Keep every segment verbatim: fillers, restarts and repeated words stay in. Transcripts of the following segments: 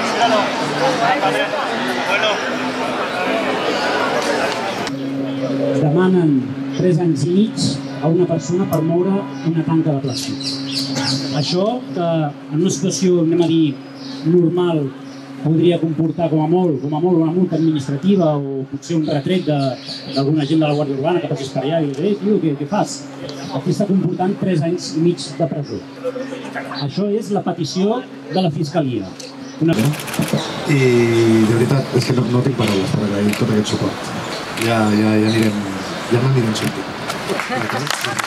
Demanen tres anys i mig a una persona per moure una tanca de plàstic. Això, que en una situació, anem a dir, normal, podria comportar com a molt, com a molt una multa administrativa o potser un retret d'algun agent de la Guàrdia Urbana que passis per allà i dius, eh, tio, què, què fas? Aquí està comportant tres anys i mig de presó. Això és la petició de la Fiscalia. Una... I de veritat, és que no, no tinc paraules per agrair tot aquest suport. Ja, ja, ja anirem, ja m'anirem sentint.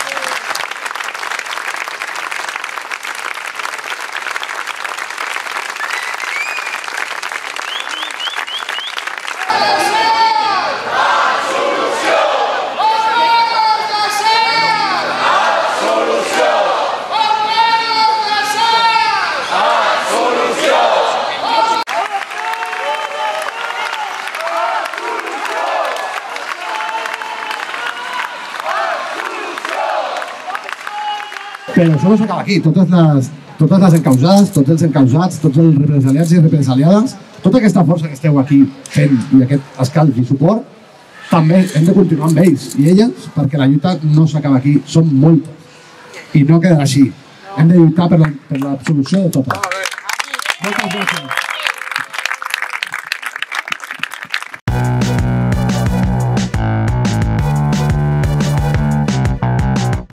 Però això no s'acaba aquí. Totes les, totes les encausades, tots els encausats, tots els represaliats i represaliades, tota aquesta força que esteu aquí fent i aquest escalf i suport, també hem de continuar amb ells i elles, perquè la lluita no s'acaba aquí, són moltes i no quedarà així. Hem de lluitar per l'absolució de totes. Moltes gràcies.